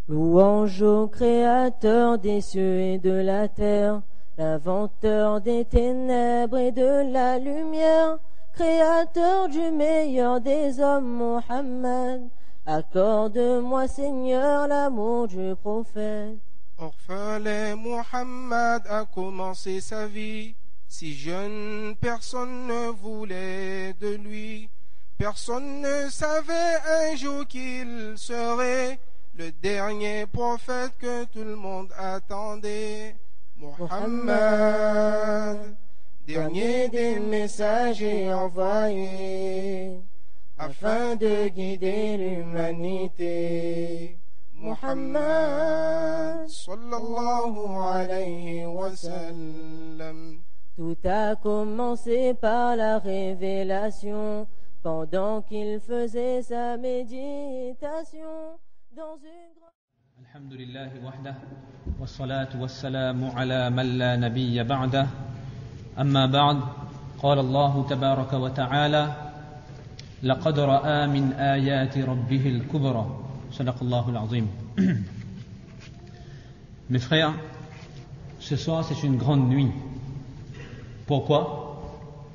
Louange au Créateur des cieux et de la terre, l'inventeur des ténèbres et de la lumière, Créateur du meilleur des hommes, Mohammed. Accorde-moi, Seigneur, l'amour du prophète. Orphelin, Mohammed a commencé sa vie. Si jeune, personne ne voulait de lui. Personne ne savait un jour qu'il serait le dernier prophète que tout le monde attendait. Mohammed, dernier des messagers envoyés, afin de guider l'humanité. Muhammad sallallahu alayhi wa sallam. Tout a commencé par la révélation, pendant qu'il faisait sa méditation dans une grande... Alhamdulillah wahdah, wassalatu wassalamu ala man la nabiyya ba'dah. Amma ba'd, qala Allahu tabaraka wa ta'ala, laqad ra'a min ayati rabbih al-kubra. Sadaqallahu al-azim. Mes frères, ce soir c'est une grande nuit. Pourquoi?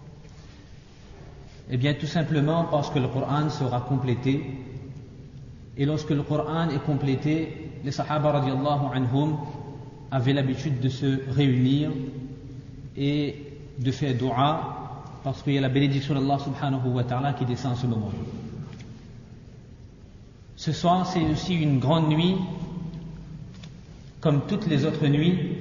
Eh bien tout simplement parce que le Coran sera complété. Et lorsque le Coran est complété, les Sahaba radiallahu anhum avaient l'habitude de se réunir et de faire dua, parce qu'il y a la bénédiction d'Allah subhanahu wa ta'ala qui descend en ce moment. Ce soir, c'est aussi une grande nuit, comme toutes les autres nuits.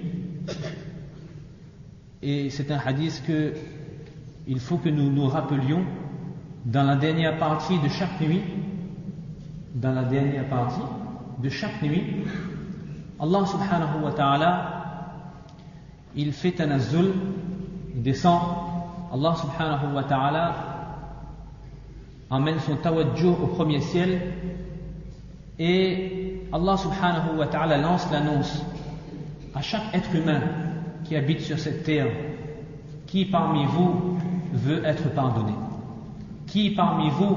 Et c'est un hadith que il faut que nous nous rappelions dans la dernière partie de chaque nuit. Dans la dernière partie de chaque nuit, Allah subhanahu wa ta'ala, il fait tanazzul, il descend. Allah subhanahu wa ta'ala amène son tawajjuh au premier ciel. Et Allah subhanahu wa ta'ala lance l'annonce à chaque être humain qui habite sur cette terre: qui parmi vous veut être pardonné? Qui parmi vous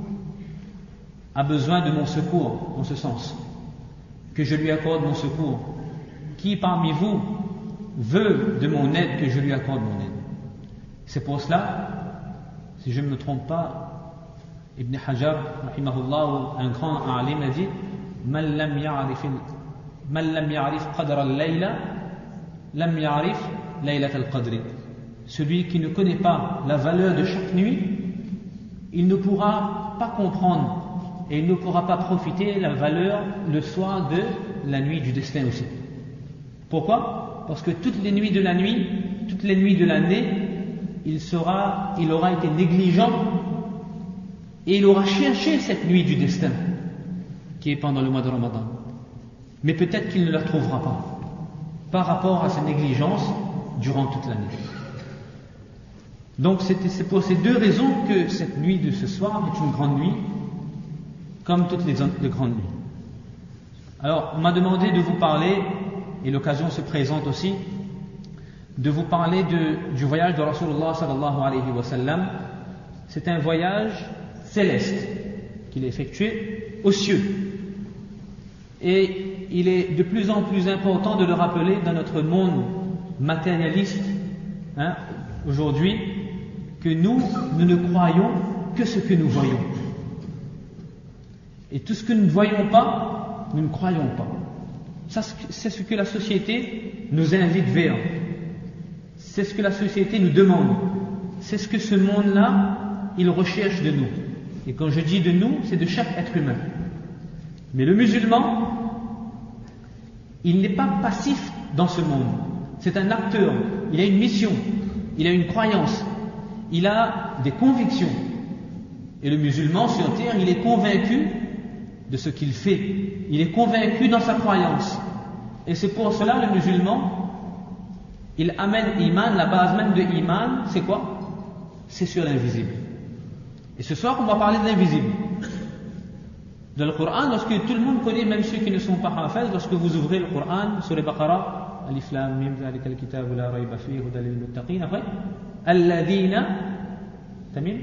a besoin de mon secours en ce sens? Que je lui accorde mon secours. Qui parmi vous veut de mon aide, que je lui accorde mon aide? C'est pour cela, si je ne me trompe pas, Ibn Hajar, rahimahullah, un grand alim, a dit: Man lam ya'rif qadra al-layla, lam ya'rif laylat al-qadri. Celui qui ne connaît pas la valeur de chaque nuit, il ne pourra pas comprendre et il ne pourra pas profiter la valeur le soir de la nuit du destin aussi. Pourquoi? Parce que toutes les nuits de la nuit, toutes les nuits de l'année, il aura été négligent. Et il aura cherché cette nuit du destin, qui est pendant le mois de Ramadan. Mais peut-être qu'il ne la trouvera pas, par rapport à sa négligence durant toute l'année. Donc c'est pour ces deux raisons que cette nuit de ce soir est une grande nuit, comme toutes les grandes nuits. Alors, on m'a demandé de vous parler, et l'occasion se présente aussi, de vous parler du voyage de Rasulullah sallallahu alayhi wa sallam. C'est un voyage céleste qu'il a effectué aux cieux. Et il est de plus en plus important de le rappeler dans notre monde matérialiste, aujourd'hui, que nous ne croyons que ce que nous voyons. Et tout ce que nous ne voyons pas, nous ne croyons pas. Ça, c'est ce que la société nous invite vers. C'est ce que la société nous demande. C'est ce que ce monde-là, il recherche de nous. Et quand je dis de nous, c'est de chaque être humain. Mais le musulman, il n'est pas passif dans ce monde. C'est un acteur. Il a une mission. Il a une croyance. Il a des convictions. Et le musulman sur terre, il est convaincu de ce qu'il fait. Il est convaincu dans sa croyance. Et c'est pour cela le musulman, il amène iman, la base même de iman, c'est quoi? C'est sur l'invisible. Et ce soir, on va parler de l'invisible. Dans le Coran, lorsque tout le monde connaît, même ceux qui ne sont pas hafez, lorsque vous ouvrez le Coran, sur les Baqara, Alif Lam Mim, Zalika al-kitabu la rayba fihi hudan lil muttaqin, après, Alladhina, tamim,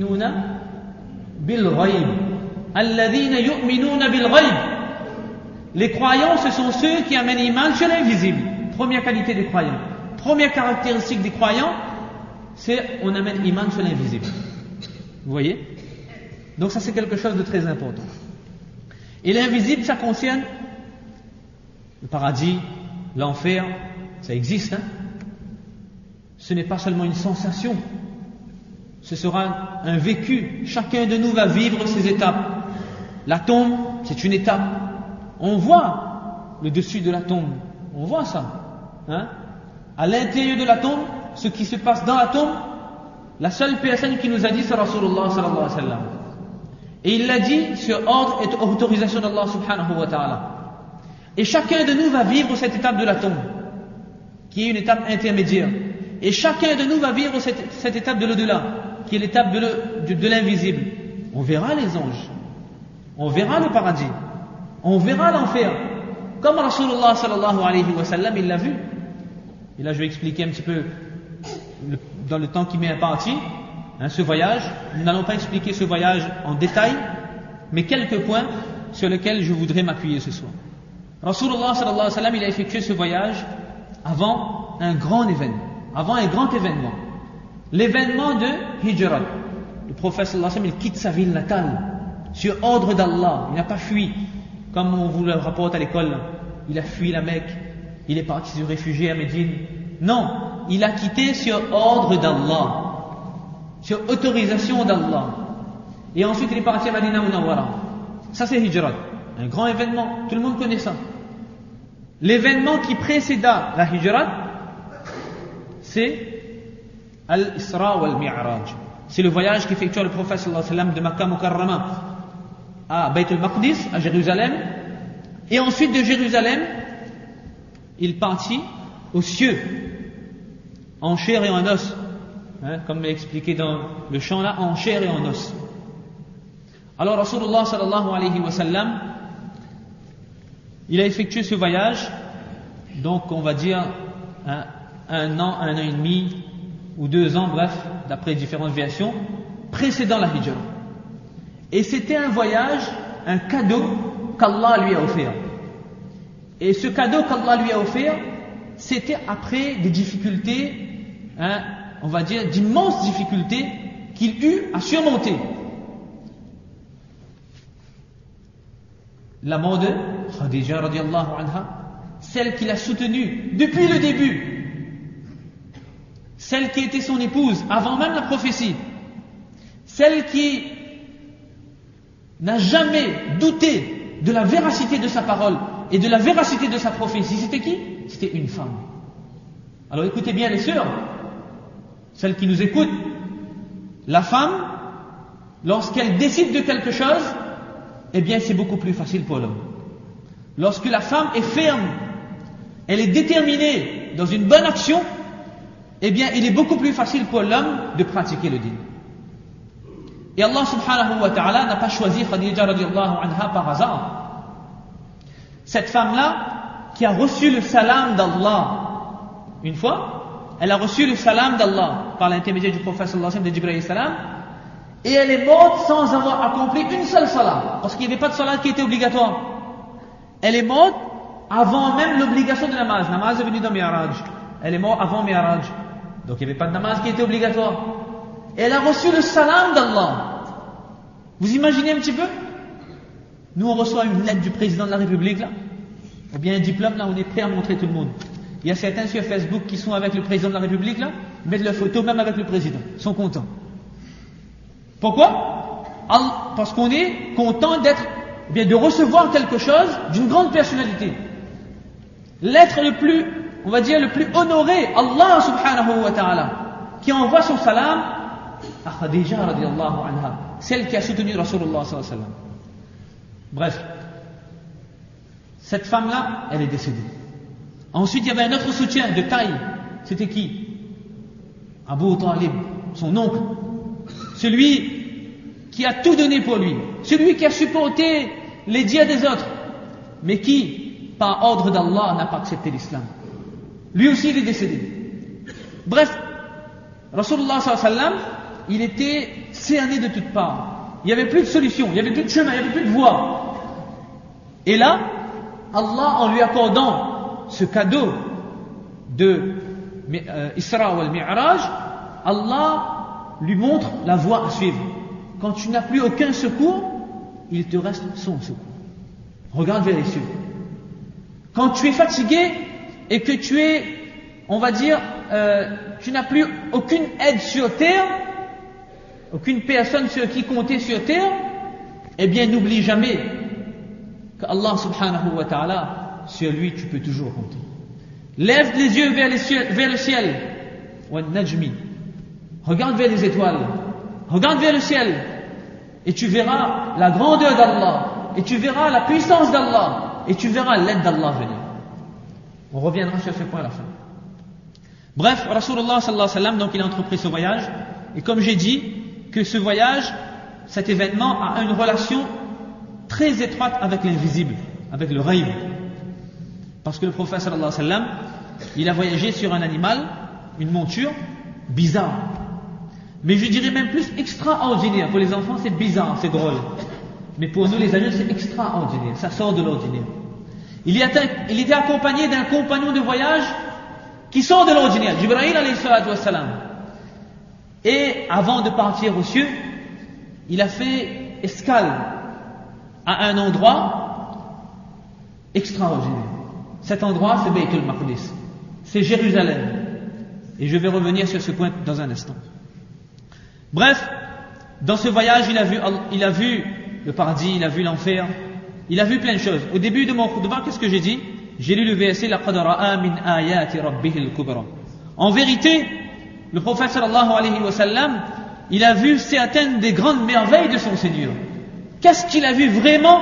yu'minuna bil ghayb. Alladhina yu'minuna bil ghayb. Les croyants, ce sont ceux qui amènent l'iman sur l'invisible. Première qualité des croyants. Première caractéristique des croyants, c'est on amène l'iman sur l'invisible. Vous voyez? Donc ça c'est quelque chose de très important. Et l'invisible, ça concerne le paradis, l'enfer, ça existe. Ce n'est pas seulement une sensation, ce sera un vécu. Chacun de nous va vivre ces étapes. La tombe, c'est une étape. On voit le dessus de la tombe, on voit ça. À l'intérieur de la tombe, ce qui se passe dans la tombe, la seule personne qui nous a dit, c'est Rasulullah sallallahu alayhi wa sallam. Et il l'a dit sur ordre et autorisation d'Allah subhanahu wa ta'ala. Et chacun de nous va vivre cette étape de la tombe, qui est une étape intermédiaire. Et chacun de nous va vivre cette étape de l'au-delà, qui est l'étape de l'invisible. On verra les anges, on verra le paradis, on verra l'enfer. Comme Rasulullah sallallahu alayhi wa sallam, il l'a vu. Et là je vais expliquer un petit peu, dans le temps qui m'est imparti, ce voyage. Nous n'allons pas expliquer ce voyage en détail, mais quelques points sur lesquels je voudrais m'appuyer ce soir. Rasulullah sallallahu alayhi wa sallam, il a effectué ce voyage avant un grand événement, l'événement de Hijrat. Le prophète sallallahu alayhi wa sallam, il quitte sa ville natale sur ordre d'Allah. Il n'a pas fui comme on vous le rapporte à l'école. Il a fui la Mecque, il est parti se réfugier à Médine. Non, il a quitté sur ordre d'Allah, sur autorisation d'Allah. Et ensuite il est parti à Madina Munawwara. Ça c'est Hijrat, un grand événement, tout le monde connaît ça. L'événement qui précéda la Hijrat, c'est Al-Isra wal-Mi'raj. C'est le voyage qu'effectua le prophète sallallahu alayhi wa sallam de Makkah Mukarrama à Bayt al-Maqdis, à Jérusalem. Et ensuite de Jérusalem, il partit aux cieux, en chair et en os. Comme expliqué dans le chant là, en chair et en os. Alors Rasulullah sallallahu alayhi wa sallam, il a effectué ce voyage, donc on va dire un an et demi ou 2 ans, bref, d'après différentes versions, précédant la Hijra. Et c'était un voyage, un cadeau qu'Allah lui a offert. Et ce cadeau qu'Allah lui a offert, c'était après des difficultés, on va dire d'immenses difficultés qu'il eut à surmonter. La mort de Khadija radiallahu anha, celle qui l'a soutenue depuis le début, celle qui était son épouse avant même la prophétie, celle qui n'a jamais douté de la véracité de sa parole et de la véracité de sa prophétie. C'était qui? C'était une femme. Alors écoutez bien les sœurs, celles qui nous écoutent, la femme, lorsqu'elle décide de quelque chose, eh bien c'est beaucoup plus facile pour l'homme. Lorsque la femme est ferme, elle est déterminée dans une bonne action, eh bien il est beaucoup plus facile pour l'homme de pratiquer le dîn. Et Allah subhanahu wa ta'ala n'a pas choisi Khadija radiallahu anha par hasard. Cette femme-là, qui a reçu le salam d'Allah, une fois, elle a reçu le salam d'Allah par l'intermédiaire du prophète sallallahu alayhi wa sallam, de Jibril salam, et elle est morte sans avoir accompli une seule salat, parce qu'il n'y avait pas de salat qui était obligatoire. Elle est morte avant même l'obligation de namaz. Namaz est venu dans Mi'raj. Elle est morte avant Mi'raj. Donc il n'y avait pas de namaz qui était obligatoire. Et elle a reçu le salam d'Allah. Vous imaginez un petit peu? Nous on reçoit une lettre du président de la République là, ou bien un diplôme là, on est prêt à montrer tout le monde. Il y a certains sur Facebook qui sont avec le président de la République là, ils mettent leur photo même avec le président, ils sont contents. Pourquoi? Parce qu'on est content de recevoir quelque chose d'une grande personnalité. L'être le plus, on va dire le plus honoré, Allah subhanahu wa ta'ala, qui envoie son salam à Khadija radiallahu anha, celle qui a soutenu Rasulullah sallallahu alayhi wa sallam. Bref, cette femme-là, elle est décédée. Ensuite, il y avait un autre soutien de taille. C'était qui? Abu Talib, son oncle. Celui qui a tout donné pour lui. Celui qui a supporté les dires des autres. Mais qui, par ordre d'Allah, n'a pas accepté l'islam. Lui aussi, il est décédé. Bref, Rasulullah sallallahu alayhi wa sallam, il était cerné de toutes parts. Il n'y avait plus de solution, il n'y avait plus de chemin, il n'y avait plus de voie. Et là, Allah, en lui accordant ce cadeau de Isra ou al-Mi'raj, Allah lui montre la voie à suivre. Quand tu n'as plus aucun secours, il te reste son secours. Regarde vers les cieux. Quand tu es fatigué et que tu es, on va dire, tu n'as plus aucune aide sur terre, aucune personne sur qui compter sur terre, eh bien n'oublie jamais qu'Allah subhanahu wa ta'ala, sur lui tu peux toujours compter. Lève les yeux vers le ciel. Regarde vers les étoiles. Regarde vers le ciel. Et tu verras la grandeur d'Allah. Et tu verras la puissance d'Allah. Et tu verras l'aide d'Allah venir. On reviendra sur ce point à la fin. Bref, Rasulullah sallallahu alayhi wa sallam, donc il a entrepris ce voyage. Et comme j'ai dit, que ce voyage, cet événement a une relation très étroite avec l'invisible, avec le ghaib. Parce que le prophète sallallahu alayhi wa sallam, il a voyagé sur un animal, une monture, bizarre. Mais je dirais même plus extraordinaire. Pour les enfants, c'est bizarre, c'est drôle. Mais pour nous, les adultes, c'est extraordinaire. Ça sort de l'ordinaire. Il était accompagné d'un compagnon de voyage qui sort de l'ordinaire, Jibril alayhi salatu wa salam. Et avant de partir aux cieux, il a fait escale à un endroit extraordinaire. Cet endroit, c'est Bayt al-Maqdis. C'est Jérusalem. Et je vais revenir sur ce point dans un instant. Bref, dans ce voyage, il a vu le paradis, il a vu l'enfer, il a vu plein de choses. Au début de mon khutbah, qu'est-ce que j'ai dit? J'ai lu le verset لَقَدْ رَأَى مِنْ آيَاتِ رَبِّهِ الْكُبْرَى. En vérité, le prophète sallallahu alayhi wa sallam, il a vu certaines des grandes merveilles de son Seigneur. Qu'est-ce qu'il a vu vraiment?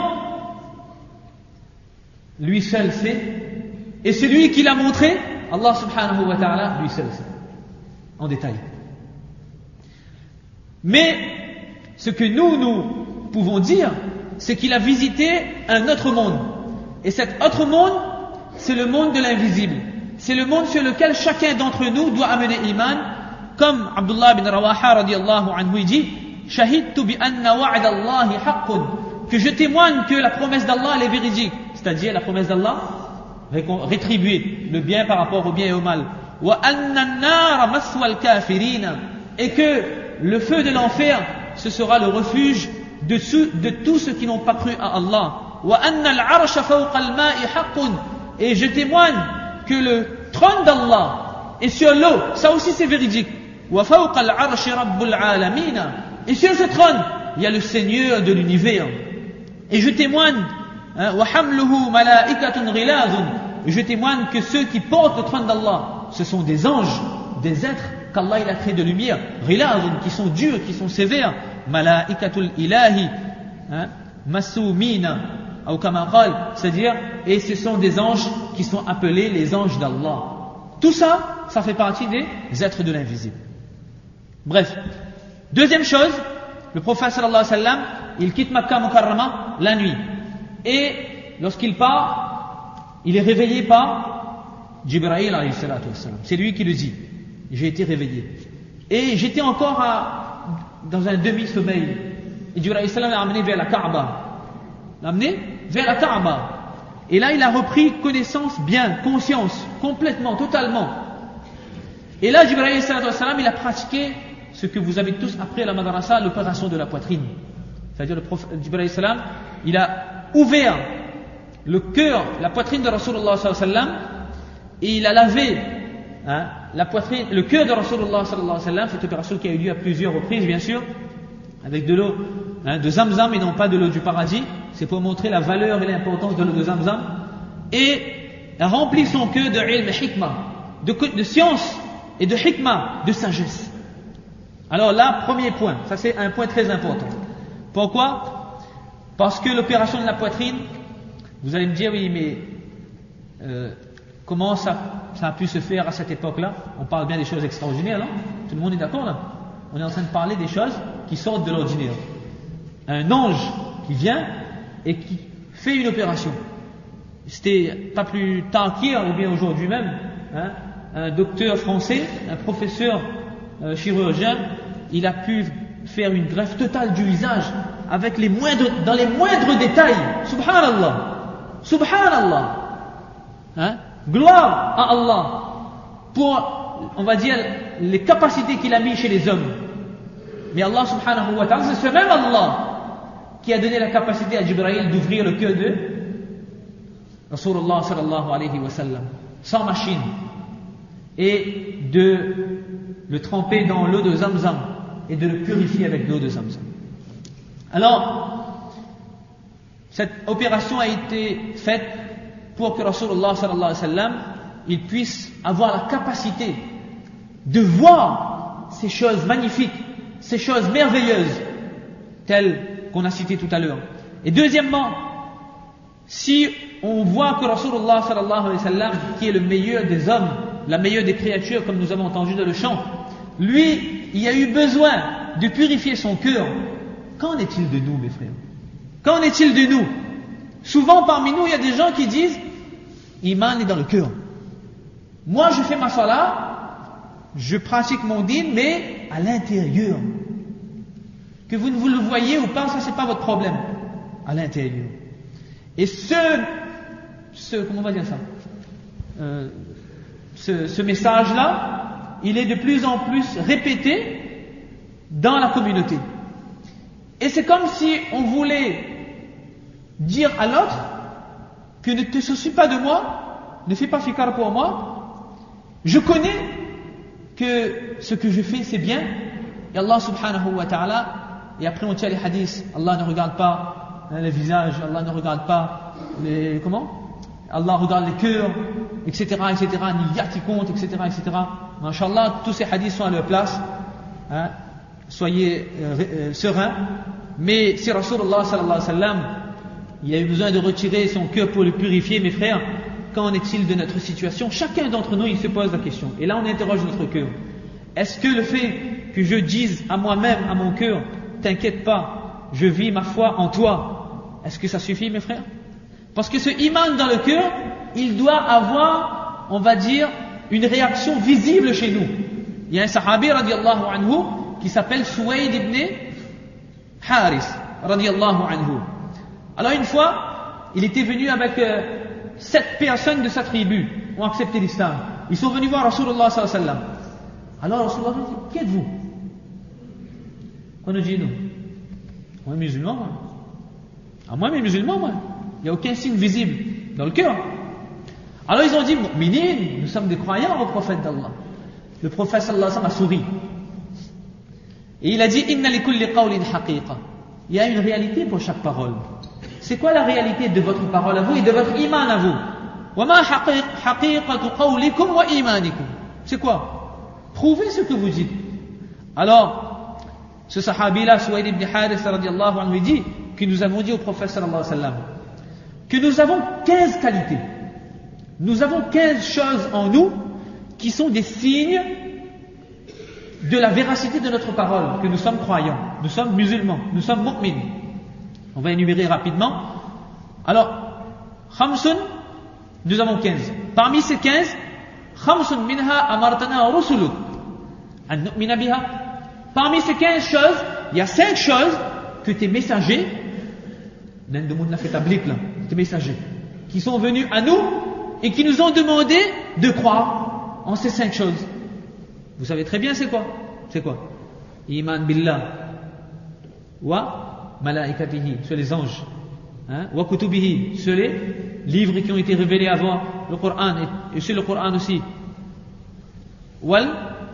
Lui seul sait. Et celui qui l'a montré, Allah subhanahu wa ta'ala, lui seul sait. En détail. Mais ce que nous pouvons dire, c'est qu'il a visité un autre monde. Et cet autre monde, c'est le monde de l'invisible. C'est le monde sur lequel chacun d'entre nous doit amener iman. Comme Abdullah bin Rawaha radiyallahu anhu dit, Shahidtu bi anna wa'd Allahi haqqun, que je témoigne que la promesse d'Allah elle est véridique, c'est-à-dire la promesse d'Allah rétribuer le bien par rapport au bien et au mal. Wa anna an-nar maswa al-kafirina, et que le feu de l'enfer ce sera le refuge de tous ceux qui n'ont pas cru à Allah. Wa anna al-arsha fawqa al-ma'i haqqun, et je témoigne que le trône d'Allah est sur l'eau, ça aussi c'est véridique. Wa fawqa al-arshi rabbul alamin, et sur ce trône il y a le Seigneur de l'univers. Et je témoigne wa hamluhu malaikatun ghilazun, je témoigne que ceux qui portent le trône d'Allah ce sont des anges, des êtres qu'Allah il a créés de lumière, ghilazun, qui sont durs, qui sont sévères, malaikatul ilahi masumina ou kama qal, c'est-à-dire, et ce sont des anges qui sont appelés les anges d'Allah. Tout ça, ça fait partie des êtres de l'invisible. Bref, deuxième chose, le prophète sallallahu alayhi wa sallam, il quitte Makkah Mukarrama la nuit. Et lorsqu'il part, il est réveillé par Jibril alayhi salatu wa salam. C'est lui qui le dit. J'ai été réveillé. Et j'étais encore dans un demi-sommeil. Et Jibril alayhi salam l'a amené vers la Kaaba. L'a amené vers la Kaaba. Et là, il a repris connaissance bien, conscience, complètement, totalement. Et là, Jibril alayhi salatu wa salam, il a pratiqué ce que vous avez tous appris à la madrasa, l'opération de la poitrine. C'est-à-dire le prophète Jibril alayhi salam, il a ouvert le cœur, la poitrine de Rasulullah sallallahu alayhi wa sallam, et il a lavé la poitrine, le cœur de Rasulullah sallallahu alayhi wa sallam, cette opération qui a eu lieu à plusieurs reprises, bien sûr, avec de l'eau de Zamzam et non pas de l'eau du paradis. C'est pour montrer la valeur et l'importance de l'eau de Zamzam. Et a rempli son cœur de ilm et hikmah, de science et de hikmah, de sagesse. Alors là, premier point, ça c'est un point très important. Pourquoi? Parce que l'opération de la poitrine, vous allez me dire, oui, mais comment ça a pu se faire à cette époque-là? On parle bien des choses extraordinaires, non? Tout le monde est d'accord là? On est en train de parler des choses qui sortent de l'ordinaire. Un ange qui vient et qui fait une opération. C'était pas plus tard qu'hier, ou bien aujourd'hui même, un docteur français, un professeur chirurgien, il a pu faire une greffe totale du visage avec dans les moindres détails. Subhanallah. Subhanallah. Hein? Gloire à Allah pour, on va dire, les capacités qu'il a mis chez les hommes. Mais Allah subhanahu wa ta'ala, c'est ce même Allah qui a donné la capacité à Jibril d'ouvrir le cœur de Rasulullah sallallahu alayhi wa sallam, sans machine, et de le tremper dans l'eau de Zamzam et de le purifier avec l'eau de Zamzam. Alors, cette opération a été faite pour que Rasulullah sallallahu alayhi wa sallam, il puisse avoir la capacité de voir ces choses magnifiques, ces choses merveilleuses, telles qu'on a citées tout à l'heure. Et deuxièmement, si on voit que Rasulullah sallallahu alayhi wa sallam, qui est le meilleur des hommes, la meilleure des créatures, comme nous avons entendu dans le chant, lui, il a eu besoin de purifier son cœur. Qu'en est-il de nous, mes frères? Qu'en est-il de nous? Souvent parmi nous, il y a des gens qui disent Iman est dans le cœur. Moi, je fais ma salat, je pratique mon din, mais à l'intérieur. Que vous le voyez ou pas, ça c'est pas votre problème. À l'intérieur. Et comment on va dire ça? Ce message-là, il est de plus en plus répété dans la communauté. Et c'est comme si on voulait dire à l'autre que ne te soucie pas de moi, ne fais pas fikar pour moi, je connais que ce que je fais c'est bien, et Allah subhanahu wa ta'ala, et après on tient les hadiths, Allah ne regarde pas les visages, Allah ne regarde pas Allah regarde les cœurs, etc., etc., ni yat qui compte, etc., etc. Masha'Allah, tous ces hadiths sont à leur place, hein, soyez sereins, mais si Rasulullah sallallahu alayhi wa sallam, il a eu besoin de retirer son cœur pour le purifier, mes frères, qu'en est-il de notre situation? Chacun d'entre nous, il se pose la question. Et là, on interroge notre cœur. Est-ce que le fait que je dise à moi-même, à mon cœur, t'inquiète pas, je vis ma foi en toi, est-ce que ça suffit, mes frères? Parce que ce iman dans le cœur, il doit avoir, on va dire, une réaction visible chez nous. Il y a un sahabi, radiallahu anhu, qui s'appelle Suwayd ibn Haris, radiallahu anhu. Alors une fois, il était venu avec 7 personnes de sa tribu, ont accepté l'islam. Ils sont venus voir Rasulullah sallallahu alayhi wa sallam. Alors Rasulullah dit, qui êtes-vous? Qu'on nous dit nous? Moi musulman, moi. Ah, moi, mais musulman, moi. Il n'y a aucun signe visible dans le cœur. Alors ils ont dit, mu'minin, nous sommes des croyants au prophète d'Allah. Le prophète sallallahu alayhi wa sallam a souri. Et il a dit, inna li kulli qawlin haqiqa. Il y a une réalité pour chaque parole. C'est quoi la réalité de votre parole à vous et de votre iman à vous? Wa ma haqiqatu qawlikum wa imanikum. C'est quoi? Prouvez ce que vous dites. Alors, ce sahabi-là, Suwayd ibn Haris radiallahu anhu, dit que nous avons dit au prophète sallallahu alayhi wa sallam que nous avons 15 qualités. Nous avons 15 choses en nous qui sont des signes de la véracité de notre parole, que nous sommes croyants, nous sommes musulmans, nous sommes mu'min. On va énumérer rapidement. Alors, khamsun, nous avons 15. Parmi ces 15, khamsun minha amartana rusuluk an nu'mina biha. Parmi ces 15 choses, il y a 5 choses que tes messagers, tes messagers, qui sont venus à nous et qui nous ont demandé de croire en ces 5 choses. Vous savez très bien c'est quoi? C'est quoi? Iman billah wa malaikatihi, sur les anges, hein? Wa kutubihi, sur les livres qui ont été révélés avant le Coran et sur le Coran aussi. Wal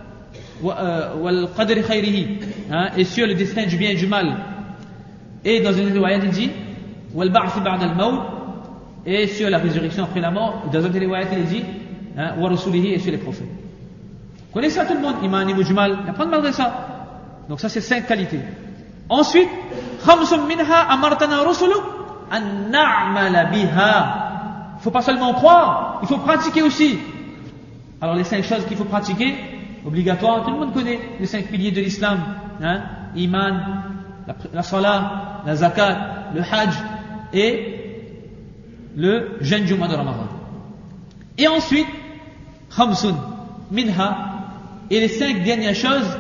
qadri khayrihi, hein? Et sur le destin du bien et du mal. Et dans une riwayat il dit wal ba'th ba'da al-maut, et sur la résurrection après la mort. Dans une riwayat il dit wa rasulihi, et sur les prophètes. Vous connaissez ça tout le monde, iman et mujmal, il n'y a pas de mal de ça. Donc ça c'est 5 qualités. Ensuite, khamsum minha amartana rusuluk an na'mala biha. Il ne faut pas seulement croire, il faut pratiquer aussi. Alors les 5 choses qu'il faut pratiquer, obligatoire, tout le monde connaît les 5 piliers de l'islam, hein? Iman, la salat, la zakat, le hajj et le jeûne du mois de Ramadan. Et ensuite, khamsun minha, et les 5 dernières choses,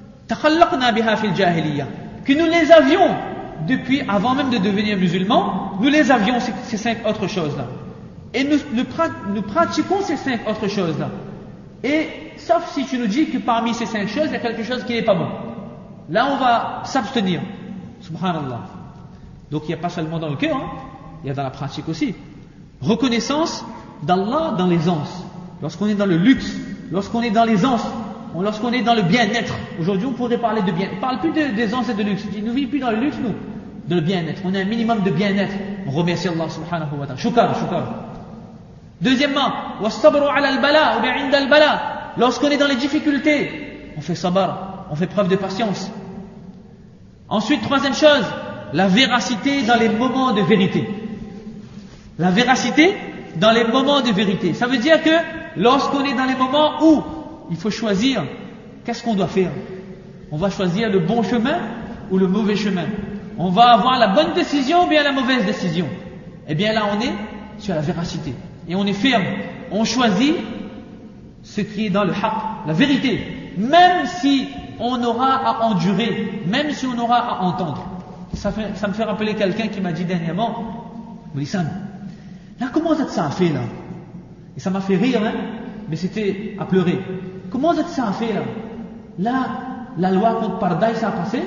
takhallaqna biha fil jahiliya, que nous les avions depuis avant même de devenir musulmans, nous les avions ces 5 autres choses-là. Et nous pratiquons ces 5 autres choses-là. Et sauf si tu nous dis que parmi ces 5 choses, il y a quelque chose qui n'est pas bon. Là, on va s'abstenir. Subhanallah. Donc il n'y a pas seulement dans le cœur, hein, il y a dans la pratique aussi. Reconnaissance d'Allah dans l'aisance. Lorsqu'on est dans le luxe, lorsqu'on est dans l'aisance, lorsqu'on est dans le bien-être. Aujourd'hui, on pourrait parler de bien. On ne parle plus d'aisance et de luxe. Nous ne vivons plus dans le luxe, nous. De le bien-être. On a un minimum de bien-être. On remercie Allah subhanahu wa ta'ala. Shukar. Deuxièmement, was-sabru ala al-bala ou inda al-bala. Lorsqu'on est dans les difficultés, on fait sabar, on fait preuve de patience. Ensuite, troisième chose, la véracité dans les moments de vérité. La véracité dans les moments de vérité. Ça veut dire que lorsqu'on est dans les moments où il faut choisir, qu'est-ce qu'on doit faire? On va choisir le bon chemin ou le mauvais chemin. On va avoir la bonne décision ou bien la mauvaise décision. Eh bien là, on est sur la véracité. Et on est ferme. On choisit ce qui est dans le haqq, la vérité. Même si on aura à endurer, même si on aura à entendre. Ça me fait rappeler quelqu'un qui m'a dit dernièrement, Moulissane, là comment ça a fait là? Et ça m'a fait rire, hein, mais c'était à pleurer. Comment ça a fait là? Là, la loi contre Pardaï, ça a passé.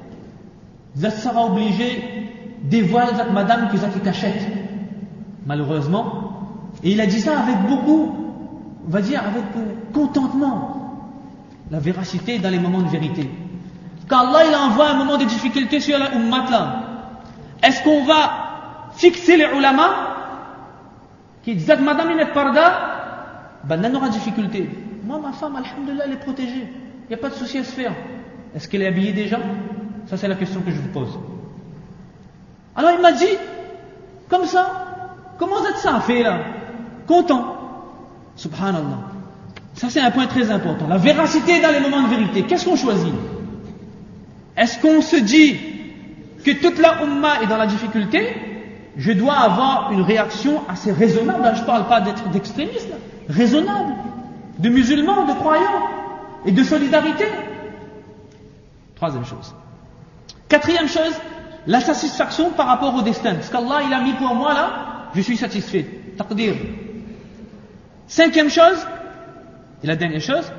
Ça sera obligé dévoiler cette madame que ça qui cachette. Malheureusement. Et il a dit ça avec beaucoup, on va dire, avec contentement. La véracité dans les moments de vérité. Quand Allah il envoie un moment de difficulté sur la ummat là, est-ce qu'on va fixer les ulama qui disent madame il est parda, ben elle aura difficulté. Moi ma femme, alhamdoulilah, elle est protégée. Il n'y a pas de souci à se faire. Est-ce qu'elle est habillée déjà? Ça c'est la question que je vous pose. Alors il m'a dit, comme ça, comment ça a fait là? Content. Subhanallah. Ça c'est un point très important. La véracité dans les moments de vérité. Qu'est-ce qu'on choisit? Est-ce qu'on se dit que toute la umma est dans la difficulté? Je dois avoir une réaction assez raisonnable. Là, je ne parle pas d'être d'extrémiste. Raisonnable. De musulmans, de croyants. Et de solidarité. Troisième chose. Quatrième chose, la satisfaction par rapport au destin. Ce qu'Allah il a mis pour moi là, je suis satisfait. Taqdir. Cinquième chose, et la dernière chose,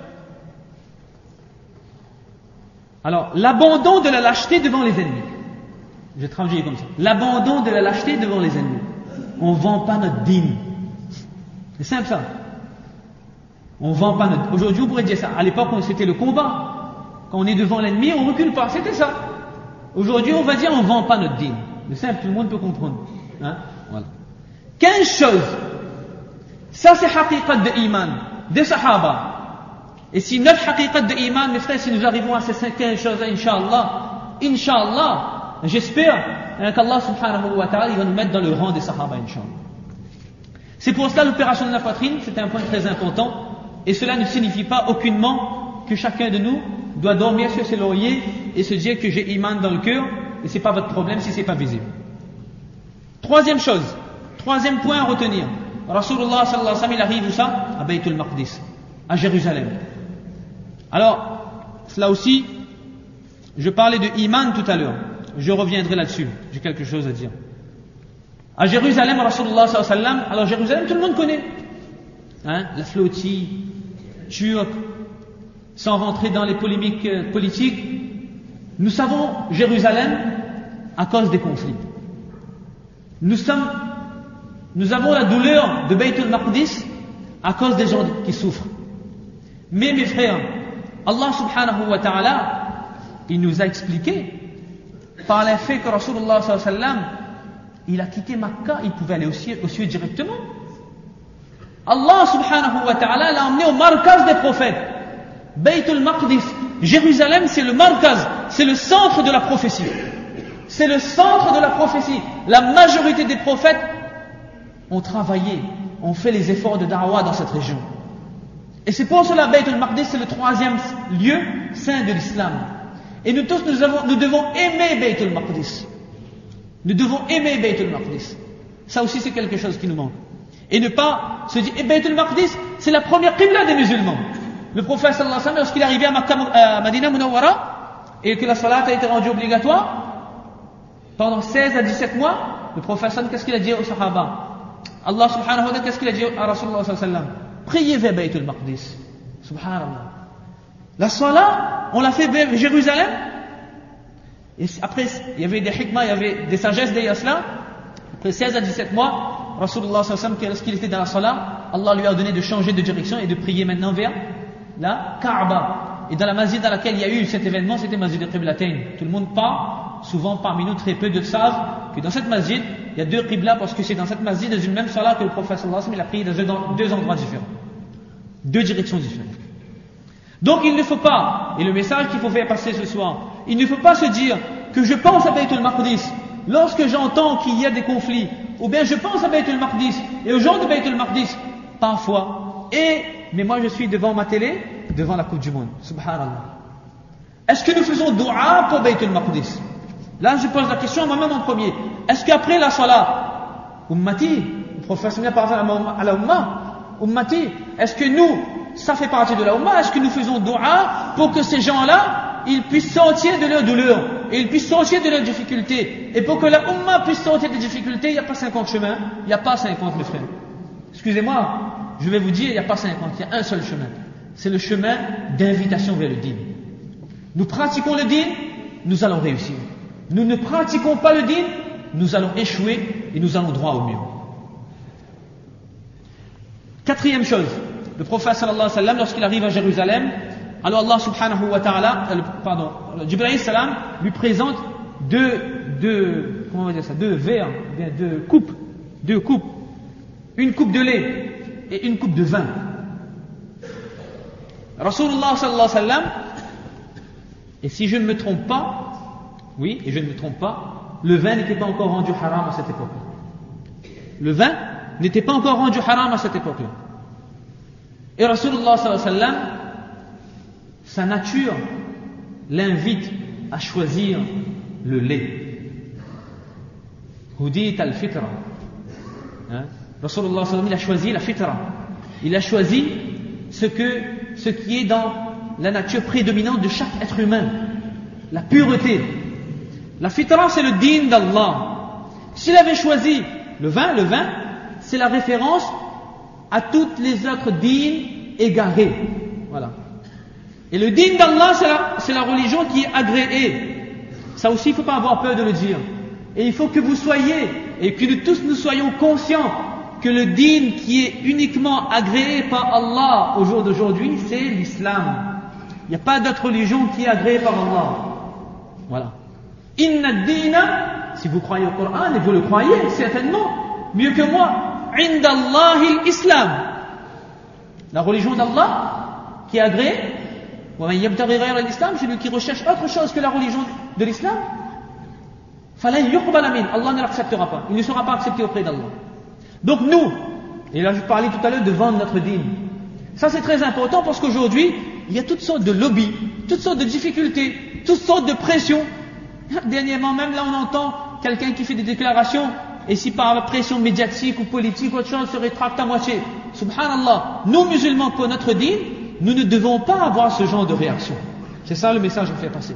alors l'abandon de la lâcheté devant les ennemis. Je vais traduire comme ça. L'abandon de la lâcheté devant les ennemis. On ne vend pas notre dîme. C'est simple ça. On ne vend pas notre... Aujourd'hui on pourrait dire ça. À l'époque c'était le combat. Quand on est devant l'ennemi, on ne recule pas. C'était ça. Aujourd'hui on va dire on ne vend pas notre dîme. C'est simple, tout le monde peut comprendre. Hein? Voilà. 15 choses. Ça c'est haqiqat de iman. Des sahaba. Et si notre haqiqat de iman, mes frères, si nous arrivons à ces 15 choses, Inch'Allah, j'espère qu'Allah subhanahu wa ta'ala, il va nous mettre dans le rang des sahaba, Inch'Allah. C'est pour cela l'opération de la poitrine, c'est un point très important. Et cela ne signifie pas aucunement que chacun de nous doit dormir sur ses lauriers et se dire que j'ai iman dans le cœur, et c'est pas votre problème si c'est pas visible. Troisième chose, troisième point à retenir. Rasulullah sallallahu alayhi wa sallam, il arrive où ça? À Baytul Maqdis, à Jérusalem. Alors, cela aussi, je parlais de iman tout à l'heure. Je reviendrai là-dessus. J'ai quelque chose à dire. À Jérusalem, Rasulullah sallallahu alayhi wa sallam, alors Jérusalem, tout le monde connaît. Hein? La flottille turque, sans rentrer dans les polémiques politiques. Nous savons Jérusalem à cause des conflits. Nous avons la douleur de Baytul Maqdis à cause des gens qui souffrent. Mais mes frères, Allah subhanahu wa ta'ala, il nous a expliqué par le fait que Rasulullah sallallahu alayhi wa sallam, il a quitté Makkah, il pouvait aller au ciel directement. Allah subhanahu wa ta'ala l'a emmené au markaz des prophètes. Baytul Maqdis, Jérusalem, c'est le markaz, c'est le centre de la prophétie. C'est le centre de la prophétie. La majorité des prophètes ont travaillé, ont fait les efforts de da'wah dans cette région. Et c'est pour cela Baytul Maqdis, c'est le troisième lieu saint de l'islam. Et nous tous, nous devons aimer Baytul Maqdis. Nous devons aimer Baytul Maqdis. Ça aussi, c'est quelque chose qui nous manque. Et ne pas se dire, Baytul Maqdis, c'est la première qibla des musulmans. Le prophète sallallahu alayhi wa sallam, lorsqu'il est arrivé à Madina Munawwara, et que la salat a été rendue obligatoire, pendant 16 à 17 mois, le prophète, qu'est-ce qu'il a dit aux Sahaba? Allah subhanahu wa ta'ala, qu'est-ce qu'il a dit à Rasulullah sallallahu alayhi wa sallam? Priez vers Baytul Maqdis. Subhanallah. La salat, on l'a fait vers Jérusalem. Et après, il y avait des hikmah, il y avait des sagesses derrière cela. Après 16 à 17 mois, Rasulullah sallallahu alayhi wa sallam, lorsqu'il était dans la salat, Allah lui a donné de changer de direction et de prier maintenant vers la Kaaba. Et dans la masjid dans laquelle il y a eu cet événement, c'était Masjid al-Qiblatayn. Tout le monde part, souvent parmi nous, très peu de savent que dans cette masjid, il y a deux qibla parce que c'est dans cette masjid, dans une même salat que le prophète sallallahu alayhi wa sallam, il a prié dans deux endroits différents. Deux directions différentes. Donc il ne faut pas, et le message qu'il faut faire passer ce soir, il ne faut pas se dire que je pense à Baytul Maqdis lorsque j'entends qu'il y a des conflits, ou bien je pense à Baytul Maqdis et aux gens de Baytul Maqdis, parfois, mais moi je suis devant ma télé, devant la Coupe du Monde, subhanallah. Est-ce que nous faisons dua pour Baytul Maqdis? Là je pose la question à moi-même en premier. Est-ce qu'après la salat, ummati, le prophète a parlé à la umma, ummati, est-ce que nous, ça fait partie de la umma, est-ce que nous faisons dua pour que ces gens-là, ils puissent sortir de leur douleur, et ils puissent sortir de leurs difficultés, et pour que la umma puisse sortir des difficultés, il n'y a pas 50 chemins, il n'y a pas 50 mes frères. Excusez-moi, je vais vous dire, il n'y a pas 50, il y a un seul chemin. C'est le chemin d'invitation vers le dîn. Nous pratiquons le dîn, nous allons réussir. Nous ne pratiquons pas le dîn, nous allons échouer et nous allons droit au mur. Quatrième chose, le prophète sallallahu alayhi wa sallam, lorsqu'il arrive à Jérusalem, alors Allah subhanahu wa ta'ala, Jibril salam lui présente deux verres, deux coupes, une coupe de lait et une coupe de vin. Rasulullah sallallahu alayhi wa sallam, et si je ne me trompe pas, oui, et je ne me trompe pas, le vin n'était pas encore rendu haram à cette époque-là. Le vin n'était pas encore rendu haram à cette époque-là. Et Rasulullah sallallahu alayhi wa sallam, sa nature l'invite à choisir le lait. Hudit al-fitra. Rasulullah sallallahu alayhi wa sallam, il a choisi la fitra. Il a choisi ce qui est dans la nature prédominante de chaque être humain. La pureté. La fitra, c'est le dîn d'Allah. S'il avait choisi le vin, c'est la référence à toutes les autres dîns égarés. Voilà. Et le dîn d'Allah, c'est la religion qui est agréée. Ça aussi, il ne faut pas avoir peur de le dire. Et il faut que vous soyez, et que nous tous nous soyons conscients que le dîn qui est uniquement agréé par Allah au jour d'aujourd'hui, c'est l'islam. Il n'y a pas d'autre religion qui est agréée par Allah. Voilà. Inna ad-dina, si vous croyez au Coran, et vous le croyez certainement, mieux que moi, inda Allahi l'islam. La religion d'Allah qui est agréée, wa man yabtaghi ghayra l'islam, celui qui recherche autre chose que la religion de l'islam, falan yuqbala min, Allah ne l'acceptera pas, il ne sera pas accepté auprès d'Allah. Donc nous, et là je parlais tout à l'heure de vendre notre dîn, ça c'est très important parce qu'aujourd'hui il y a toutes sortes de lobbies, toutes sortes de difficultés, toutes sortes de pressions. Dernièrement même là on entend quelqu'un qui fait des déclarations et si par pression médiatique ou politique ou autre chose se rétracte à moitié. Subhanallah, nous musulmans pour notre dîn, nous ne devons pas avoir ce genre de réaction. C'est ça le message que je fais passer.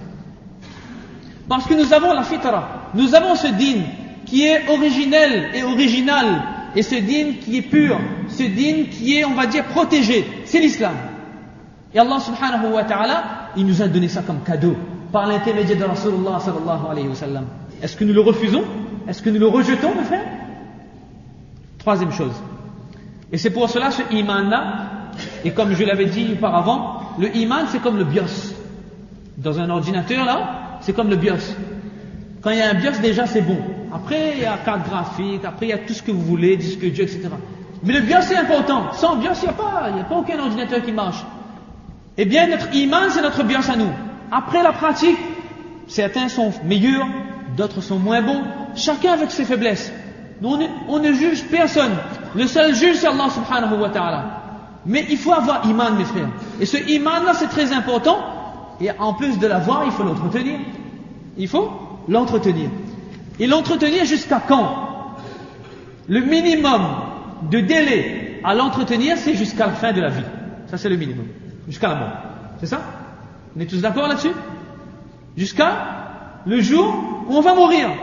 Parce que nous avons la fitra, nous avons ce dîn qui est originel et original, et ce dîn qui est pur, ce dîn qui est, on va dire, protégé, c'est l'islam. Et Allah subhanahu wa ta'ala, il nous a donné ça comme cadeau, par l'intermédiaire de Rasulullah sallallahu alayhi wa sallam. Est-ce que nous le refusons? Est-ce que nous le rejetons, mes frères? Troisième chose. Et c'est pour cela ce iman-là, et comme je l'avais dit auparavant, le iman c'est comme le BIOS. Dans un ordinateur là, c'est comme le BIOS. Quand il y a un BIOS déjà c'est bon. Après il y a carte graphique, après il y a tout ce que vous voulez, disque dur, etc. Mais le BIOS c'est important. Sans BIOS il n'y a pas aucun ordinateur qui marche. Eh bien notre iman c'est notre BIOS à nous. Après la pratique, certains sont meilleurs, d'autres sont moins bons, chacun avec ses faiblesses. On ne juge personne. Le seul juge c'est Allah subhanahu wa ta'ala. Mais il faut avoir iman mes frères. Et ce iman là c'est très important. Et en plus de l'avoir, il faut l'entretenir. Il faut l'entretenir. Et l'entretenir jusqu'à quand? Le minimum de délai à l'entretenir, c'est jusqu'à la fin de la vie. Ça c'est le minimum. Jusqu'à la mort. C'est ça? On est tous d'accord là-dessus? Jusqu'à le jour où on va mourir.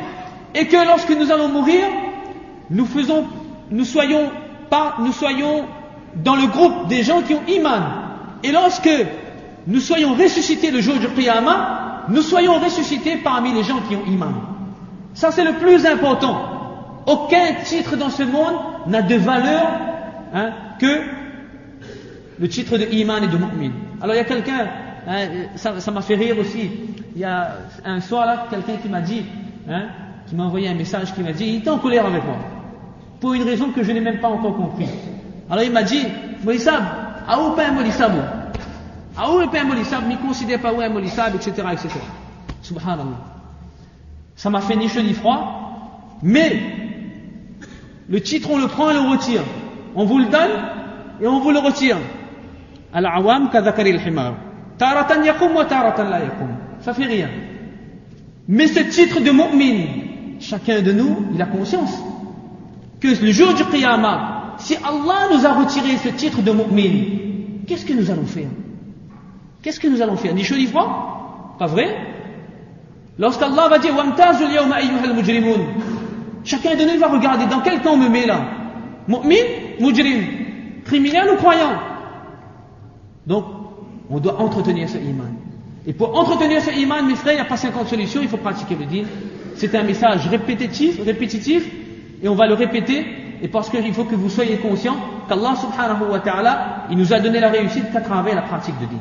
et que lorsque nous allons mourir, nous soyons dans le groupe des gens qui ont iman. Et lorsque nous soyons ressuscités le jour du Qiyamah, nous soyons ressuscités parmi les gens qui ont iman. Ça, c'est le plus important. Aucun titre dans ce monde n'a de valeur que le titre de iman et de mu'min. Alors il y a quelqu'un, ça m'a fait rire aussi. Il y a un soir là, quelqu'un qui m'a dit, qui m'a envoyé un message, qui m'a dit, il était en colère avec moi, pour une raison que je n'ai même pas encore compris. Alors il m'a dit, Molissab, ah ou pas un Molissab, ah ou pas un Molissab, ne considère pas où un Molissab, etc., etc. Subhanallah. Ça m'a fait ni chaud ni froid, mais le titre on le prend et le retire. On vous le donne et on vous le retire. Al-awam kadhakari al-himar. Taratan yakum wa taratan la yakum. Ça fait rien. Mais ce titre de mu'min, chacun de nous, il a conscience que le jour du Qiyamah, si Allah nous a retiré ce titre de mu'min, qu'est-ce que nous allons faire? Qu'est-ce que nous allons faire? Ni chaud ni froid? Pas vrai? Lorsqu'Allah va dire Wamtazu al-yawma ayyuhal mujrimun, chacun de nous va regarder dans quel camp on me met là? Mu'min, mujrim, criminel ou croyant? Donc, on doit entretenir ce iman. Et pour entretenir ce iman, mes frères, il n'y a pas 50 solutions, il faut pratiquer le din. C'est un message répétitif, et on va le répéter, et parce qu'il faut que vous soyez conscients qu'Allah subhanahu wa ta'ala, il nous a donné la réussite qu'à travers la pratique de din.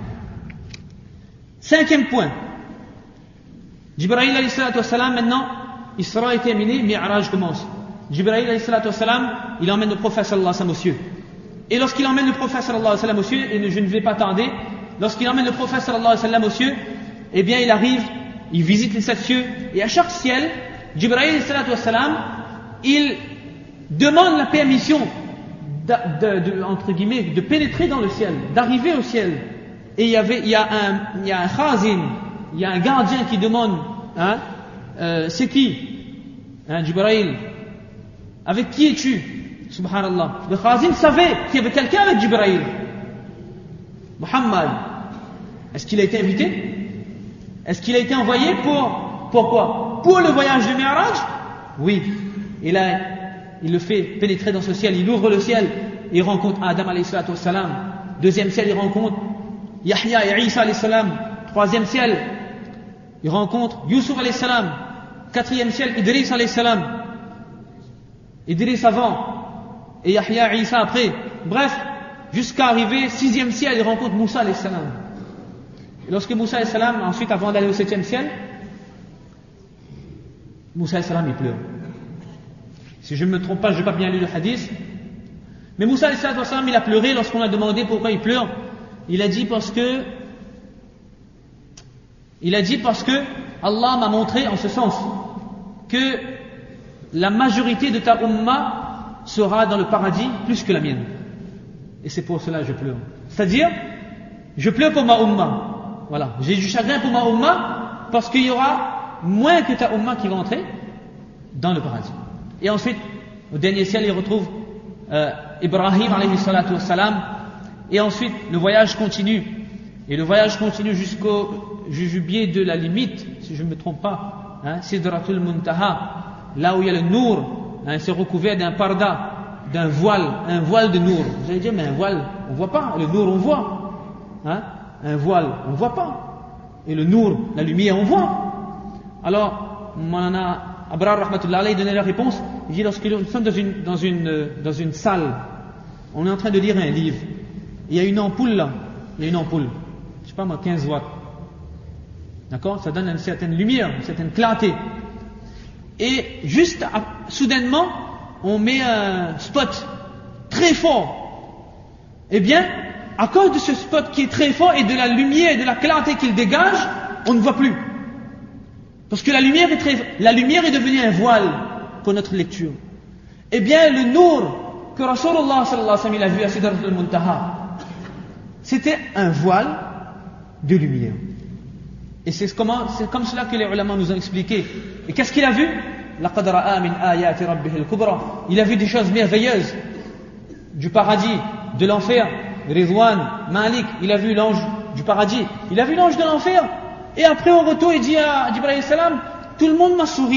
5e point. Jibril alayhi salatu wassalam, maintenant, Isra est terminé, Mi'raj commence. Jibril alayhi salatu wassalam, il emmène le prophète sallallahu alayhi wa sallam aux cieux. Et lorsqu'il emmène le prophète sallallahu alayhi wa sallam aux cieux, et je ne vais pas tarder, lorsqu'il emmène le prophète sallallahu alayhi wa sallam aux cieux, eh bien il arrive, il visite les 7 cieux, et à chaque ciel, Jibril alayhi salatu wassalam, il demande la permission entre guillemets, de pénétrer dans le ciel, d'arriver au ciel. Et il y a un khazin, il y a un gardien qui demande, c'est qui? Jibril, avec qui es-tu? Subhanallah. Le khazin savait qu'il y avait quelqu'un avec Jibril. Muhammad. Est-ce qu'il a été invité? Est-ce qu'il a été envoyé pourquoi? Pour le voyage de Mi'raj? Oui. Et là, il le fait pénétrer dans ce ciel, il ouvre le ciel, il rencontre Adam alayhi salatu wassalam. 2e ciel, il rencontre Yahya et Isa alayhi salam. 3e ciel, il rencontre Yusuf alayhi salam. 4e ciel, Idris alayhi salam. Idris avant, et Yahya et Isa après. Bref, jusqu'à arriver 6e ciel, il rencontre Moussa alayhi salam. Et lorsque Moussa alayhi salam, ensuite avant d'aller au 7e ciel, Moussa alayhi salam il pleure. Si je ne me trompe pas, je n'ai pas bien lu le hadith. Mais Moussa alayhi salam, il a pleuré lorsqu'on a demandé pourquoi il pleure. Il a dit parce que Allah m'a montré en ce sens que la majorité de ta umma sera dans le paradis plus que la mienne. Et c'est pour cela que je pleure. C'est-à-dire, je pleure pour ma umma. Voilà. J'ai du chagrin pour ma umma parce qu'il y aura moins que ta umma qui va entrer dans le paradis. Et ensuite, au dernier ciel, il retrouve Ibrahim alayhi salatu wassalam. Et ensuite, le voyage continue. Et le voyage continue jusqu'au jujubier de la limite, si je ne me trompe pas, Sidratul Muntaha, là où il y a le nour, c'est recouvert d'un parda, d'un voile, un voile de nour. Vous allez dire, mais un voile, on ne voit pas. Le nour, on voit. Un voile, on ne voit pas. Et le nour, la lumière, on voit. Alors, Moulana Abrar Rahmatullah alayhi donnait la réponse. Il dit, lorsque nous sommes dans une salle, on est en train de lire un livre. Il y a une ampoule là. Il y a une ampoule. Je ne sais pas moi, 15 watts. D'accord? Ça donne une certaine lumière, une certaine clarté. Et juste, soudainement, on met un spot très fort. Eh bien, à cause de ce spot qui est très fort et de la lumière et de la clarté qu'il dégage, on ne voit plus. Parce que la lumière est devenue un voile pour notre lecture. Eh bien, le nour que Rasulullah sallallahu alayhi wa sallam il a vu à Sidratul Muntaha, c'était un voile de lumière. Et c'est comme cela que les ulama nous ont expliqué. Et qu'est-ce qu'il a vu? لَقَدْ رَآ مِنْ آيَاتِ رَبِّهِ الْكُبْرَى. Il a vu des choses merveilleuses du paradis, de l'enfer. Ridwan, Malik, il a vu l'ange du paradis, il a vu l'ange de l'enfer. Et après au retour, il dit à Jibril salam, tout le monde m'a souri,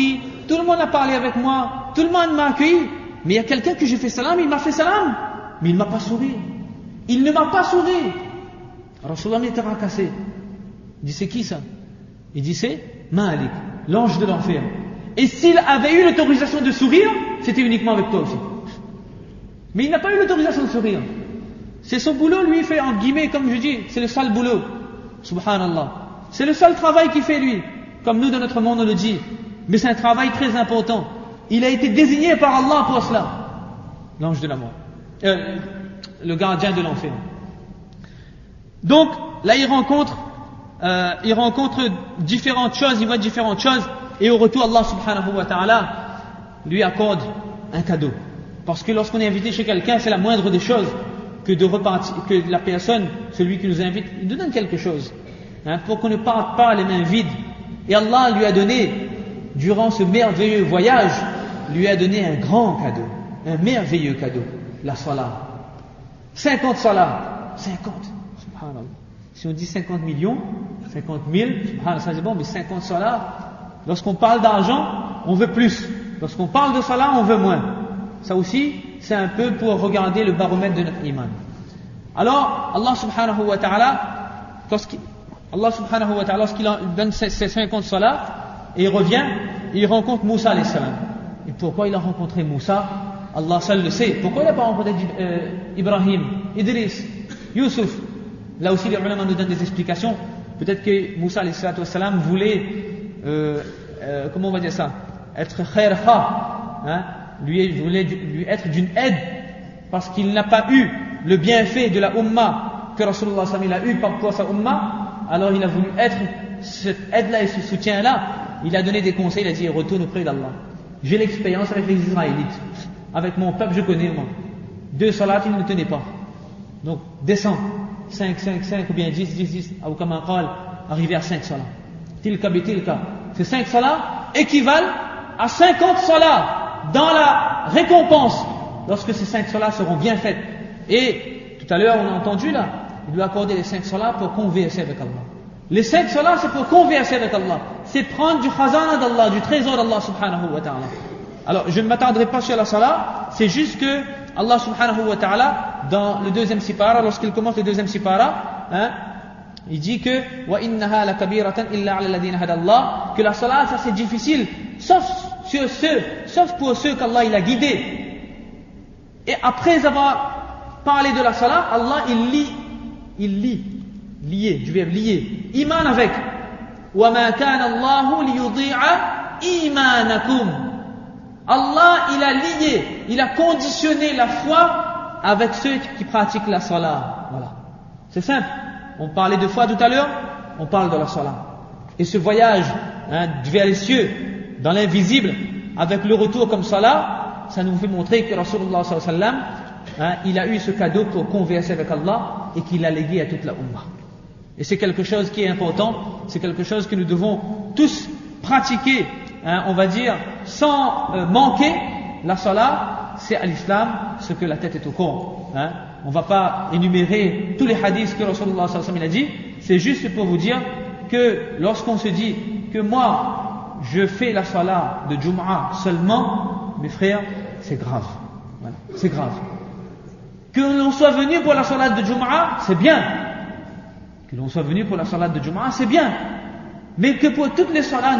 tout le monde a parlé avec moi, tout le monde m'a accueilli, mais il y a quelqu'un que j'ai fait salam, il m'a fait salam, mais il ne m'a pas souri. Il ne m'a pas souri. Rasulullah était racassé. Il dit, c'est qui ça? Il dit, c'est Malik, l'ange de l'enfer. Et s'il avait eu l'autorisation de sourire, c'était uniquement avec toi aussi. Mais il n'a pas eu l'autorisation de sourire. C'est son boulot, lui, il fait en guillemets, comme je dis, c'est le sale boulot. Subhanallah. C'est le seul travail qu'il fait, lui. Comme nous, dans notre monde, on le dit. Mais c'est un travail très important. Il a été désigné par Allah pour cela. L'ange de la mort. Le gardien de l'enfer. Donc, là, il rencontre différentes choses, il voit différentes choses, et au retour, Allah subhanahu wa ta'ala lui accorde un cadeau. Parce que lorsqu'on est invité chez quelqu'un, c'est la moindre des choses que de repartir, que la personne, celui qui nous invite, il nous donne quelque chose. Pour qu'on ne parte pas les mains vides. Et Allah lui a donné, durant ce merveilleux voyage, lui a donné un grand cadeau, un merveilleux cadeau, la salat. 50 salats, 50, subhanallah. Si on dit 50 millions, 50 000, subhanallah, ça c'est bon, mais 50 salats, lorsqu'on parle d'argent, on veut plus. Lorsqu'on parle de salat, on veut moins. Ça aussi, c'est un peu pour regarder le baromètre de notre iman. Alors, Allah subhanahu wa ta'ala, lorsqu'il donne ses 50 salats, et il revient, il rencontre Moussa alayhi salam. Et pourquoi il a rencontré Moussa? Allah seul le sait. Pourquoi il n'a pas rencontré Ibrahim, Idris, Youssouf? Là aussi, les ulama nous donnent des explications. Peut-être que Moussa alayhi salam voulait, comment on va dire ça? Être khair kha, lui voulait lui être d'une aide, parce qu'il n'a pas eu le bienfait de la Ummah que Rasulullah sallallahu alayhi wa sallam a eu pour sa Ummah. Alors il a voulu être cette aide-là et ce soutien-là. Il a donné des conseils, il a dit retourne auprès d'Allah. J'ai l'expérience avec les Israélites. Avec mon peuple, je connais moi. 2 salats, ils ne tenaient pas. Donc descends. 5, ou bien 10, ou comme un qal, arriver à 5 salats. Tilka bi tilka. Ces 5 salats équivalent à 50 salats dans la récompense, lorsque ces 5 salats seront bien faites. Et tout à l'heure, on a entendu là, il lui a accordé les 5 salats pour converser avec Allah. Les 5 salats, c'est pour converser avec Allah. C'est prendre du khazana d'Allah, du trésor d'Allah subhanahu wa ta'ala. Alors, je ne m'attendrai pas sur la salat, c'est juste que Allah subhanahu wa ta'ala, dans le deuxième sipara, lorsqu'il commence le deuxième sipara, il dit que وَإِنَّهَا لَكَبِيرَةً إِلَّا عَلَى الَّذِينَ هَدَى اللَّهُ, que la salat, ça c'est difficile, sauf pour ceux qu'Allah il a guidés. Et après avoir parlé de la salat, Allah lié, du verbe lier, iman avec. وَمَا كَانَ اللَّهُ لِيُضِيعَ إِيمَانَكُمْ. Allah, il a lié, il a conditionné la foi avec ceux qui pratiquent la salat. Voilà. C'est simple. On parlait de foi tout à l'heure, on parle de la salat. Et ce voyage vers les cieux, dans l'invisible, avec le retour comme salat, ça nous fait montrer que Rasulullah sallallahu alayhi wa sallam, il a eu ce cadeau pour converser avec Allah et qu'il a légué à toute la Ummah. Et c'est quelque chose qui est important, c'est quelque chose que nous devons tous pratiquer, on va dire, sans manquer. La salat, c'est à l'islam ce que la tête est au corps. On ne va pas énumérer tous les hadiths que Rasulullah sallallahu alayhi wa sallam a dit, c'est juste pour vous dire que lorsqu'on se dit que moi, je fais la salat de Jum'ah seulement, mes frères, c'est grave. Voilà, c'est grave. Que l'on soit venu pour la salat de Jum'ah, c'est bien. Que l'on soit venu pour la salat de Jum'ah, c'est bien. Mais que pour toutes les salats,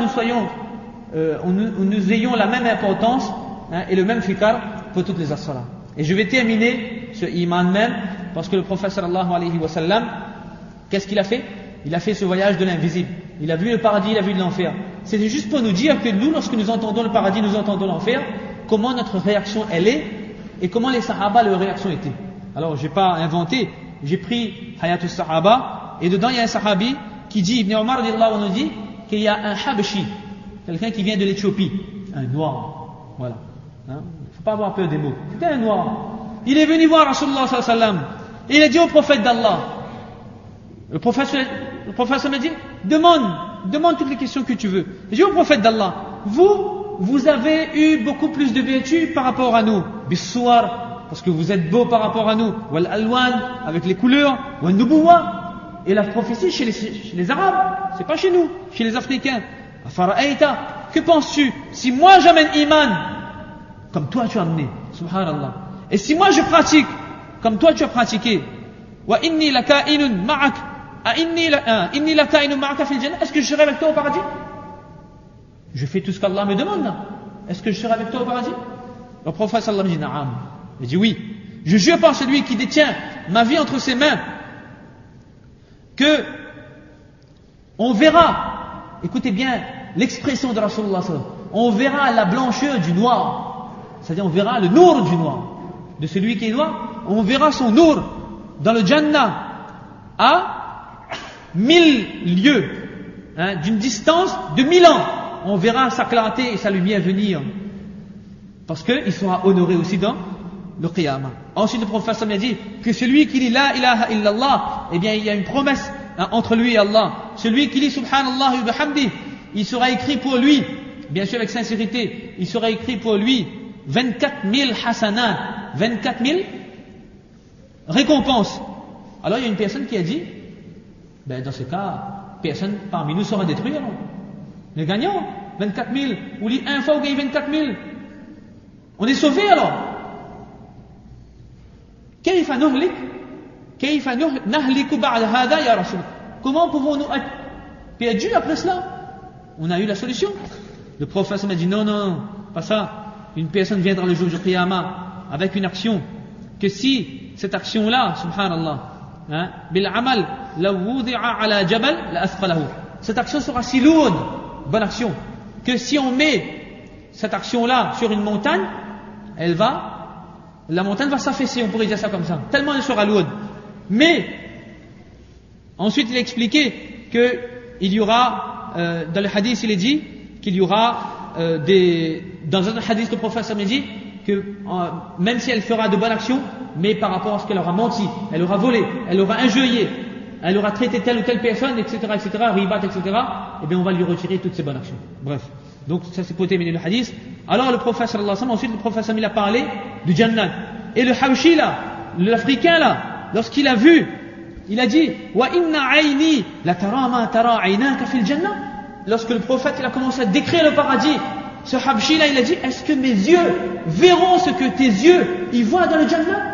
nous ayons la même importance et le même fikar pour toutes les salats. Et je vais terminer ce iman même, parce que le prophète sallallahu alayhi wa sallam, qu'est-ce qu'il a fait? Il a fait ce voyage de l'invisible. Il a vu le paradis, il a vu l'enfer. C'était juste pour nous dire que nous, lorsque nous entendons le paradis, nous entendons l'enfer, comment notre réaction elle est, et comment les sahaba, leur réaction était. Alors, j'ai pas inventé, j'ai pris Hayatus Sahaba, et dedans il y a un sahabi qui dit, Ibn Omar nous dit qu'il y a un Habashi, quelqu'un qui vient de l'Éthiopie, un noir. Voilà. Faut pas avoir peur des mots. C'était un noir. Il est venu voir Rasulullah sallallahu alayhi wa sallam. Et il a dit au prophète d'Allah. Le prophète m'a dit, demande toutes les questions que tu veux. Il dit au prophète d'Allah, vous avez eu beaucoup plus de vertus par rapport à nous. Bissouar, parce que vous êtes beau par rapport à nous. Wal alwan, avec les couleurs. Wal nubuwa. Et la prophétie chez les Arabes, c'est pas chez nous, chez les Africains. Afara'aita, que penses-tu si moi j'amène iman comme toi tu as amené, subhanallah, et si moi je pratique comme toi tu as pratiqué, wa inni lakainun ma'ak, inni lakainun ma'aka fil jannah, est-ce que je serai avec toi au paradis? Je fais tout ce qu'Allah me demande là. Est-ce que je serai avec toi au paradis? Le prophète sallallahu alayhi wa sallam dit na'am. Il dit oui. Je jure par celui qui détient ma vie entre ses mains que on verra, écoutez bien l'expression de Rasulullah sallallahu alayhi wa sallam, on verra la blancheur du noir, c'est-à-dire on verra le nour du noir, de celui qui est noir, on verra son nour dans le Jannah à 1000 lieues, d'une distance de 1000 ans. On verra sa clarté et sa lumière venir, parce qu'il sera honoré aussi dans le Qiyamah. Ensuite le prophète a dit que celui qui dit la ilaha illallah, eh bien il y a une promesse entre lui et Allah. Celui qui dit subhanallah wa bihamdi, il sera écrit pour lui, bien sûr avec sincérité, il sera écrit pour lui 24 000 hasanat, 24 000 récompenses. Alors il y a une personne qui a dit, ben dans ce cas, personne parmi nous sera détruit alors. Les gagnants, 24 000, ou lit un fois, vous gagnez 24 000. On est sauvé alors. Comment pouvons-nous être perdus après cela? On a eu la solution. Le prophète m'a dit non, pas ça. Une personne viendra le jour du Qiyamah avec une action que si cette action-là, subhanallah, bil amal law wudi'a ala jabal la asqalahu. Cette action sera si lourde, bonne action, que si on met cette action-là sur une montagne, la montagne va s'affaisser, on pourrait dire ça comme ça, tellement elle sera lourde. Mais ensuite il a expliqué que il y aura dans le hadith il est dit qu'il y aura dans un hadith le prophète a dit que même si elle fera de bonnes actions, mais par rapport à ce qu'elle aura menti, elle aura volé, elle aura injurié, elle aura traité telle ou telle personne, etc., ribat, etc., et bien on va lui retirer toutes ses bonnes actions. Bref. Donc ça c'est pour terminer le hadith. Alors le prophète sallallahu alayhi wa sallam, ensuite le prophète il a parlé du Jannah. Et le Habshi là, l'Africain là, lorsqu'il a vu, il a dit wa inna ayni la tara ma tara aynaka fil jannah. Lorsque le prophète il a commencé à décrire le paradis, ce Habshi là il a dit est-ce que mes yeux verront ce que tes yeux ils voient dans le Jannah?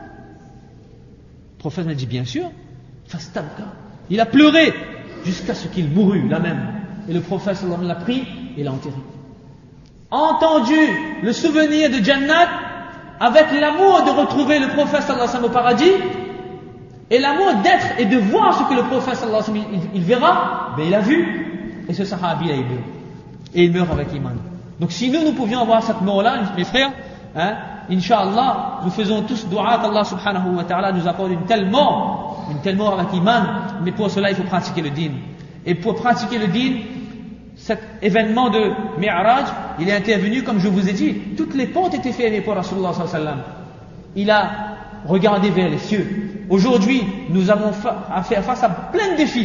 Le prophète m'a dit bien sûr. Fastabka. Il a pleuré jusqu'à ce qu'il mourut là même. Et le prophète sallallahu alayhi wa sallam l'a pris et l'a enterré. Entendu le souvenir de Jannat avec l'amour de retrouver le prophète sallallahu alayhi wa sallam au paradis et l'amour d'être et de voir ce que le prophète sallallahu alayhi wa sallam il verra, ben il a vu et ce sahabi là il meurt. Et il meurt avec iman. Donc si nous pouvions avoir cette mort-là, mes frères, Inch'Allah, nous faisons tous dua qu'Allah subhanahu wa ta'ala nous accorde une telle mort avec iman, mais pour cela il faut pratiquer le din. Et pour pratiquer le din, cet événement de Mi'raj, il est intervenu, comme je vous ai dit, toutes les portes étaient fermées pour Rasulullah sallallahu alayhi wa sallam. Il a regardé vers les cieux. Aujourd'hui, nous avons à faire face à plein de défis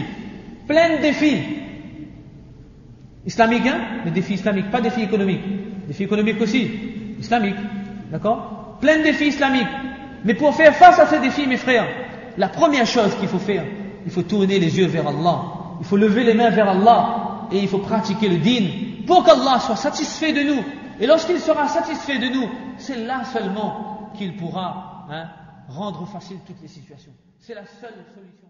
islamiques, les défis islamiques, pas défis économiques, défis économiques aussi, islamiques. D'accord? Plein de défis islamiques. Mais pour faire face à ces défis, mes frères, la première chose qu'il faut faire, il faut tourner les yeux vers Allah. Il faut lever les mains vers Allah. Et il faut pratiquer le din pour qu'Allah soit satisfait de nous. Et lorsqu'il sera satisfait de nous, c'est là seulement qu'il pourra rendre facile toutes les situations. C'est la seule solution.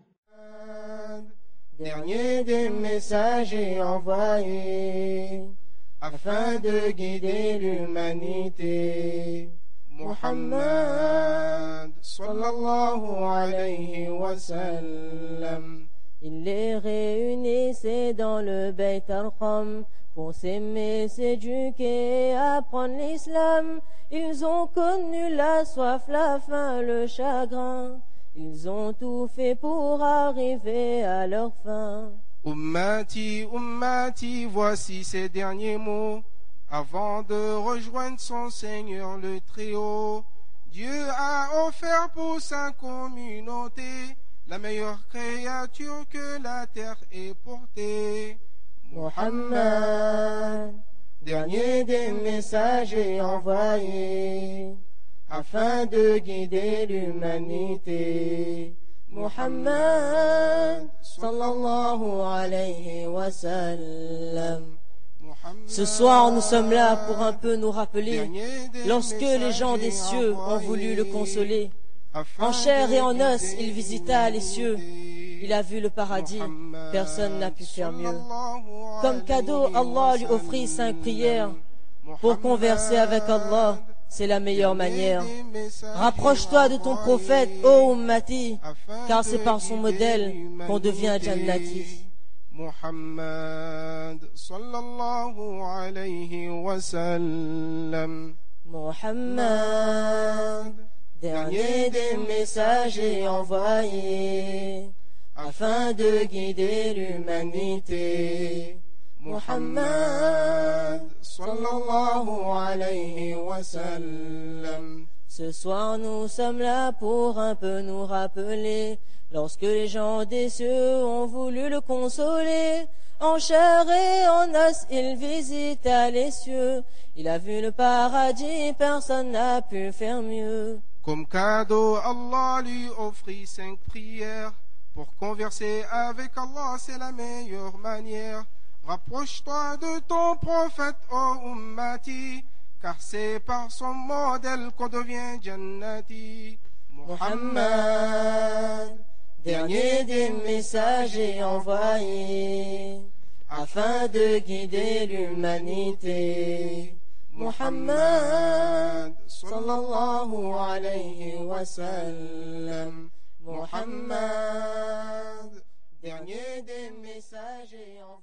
Dernier des messagers envoyés afin de guider l'humanité, Muhammad sallallahu alayhi wa sallam. Il les réunissait dans le Beit al-Kham pour s'aimer, s'éduquer et apprendre l'islam. Ils ont connu la soif, la faim, le chagrin. Ils ont tout fait pour arriver à leur fin. Ummati, Ummati, voici ces derniers mots. Avant de rejoindre son Seigneur le Très-Haut, Dieu a offert pour sa communauté la meilleure créature que la terre ait portée. Muhammad, dernier des messagers envoyés, afin de guider l'humanité. Muhammad, sallallahu alayhi wa sallam. Ce soir, nous sommes là pour un peu nous rappeler, lorsque les gens des cieux ont voulu le consoler. En chair et en os, il visita les cieux. Il a vu le paradis, personne n'a pu faire mieux. Comme cadeau, Allah lui offrit 5 prières. Pour converser avec Allah, c'est la meilleure manière. Rapproche-toi de ton prophète, ô Ummati, car c'est par son modèle qu'on devient Jannati. Muhammad sallallahu alayhi wa sallam. Muhammad, dernier des messagers envoyés, afin de guider l'humanité. Muhammad sallallahu alayhi wa sallam. Ce soir nous sommes là pour un peu nous rappeler, lorsque les gens des cieux ont voulu le consoler. En chair et en os il visita les cieux. Il a vu le paradis, personne n'a pu faire mieux. Comme cadeau, Allah lui offrit 5 prières. Pour converser avec Allah, c'est la meilleure manière. Rapproche-toi de ton prophète, ô Ummati, car c'est par son modèle qu'on devient Jannati. Muhammad, dernier des messagers envoyés, afin de guider l'humanité. Muhammad, sallallahu alayhi wa sallam. Muhammad, dernier des messagers envoyés.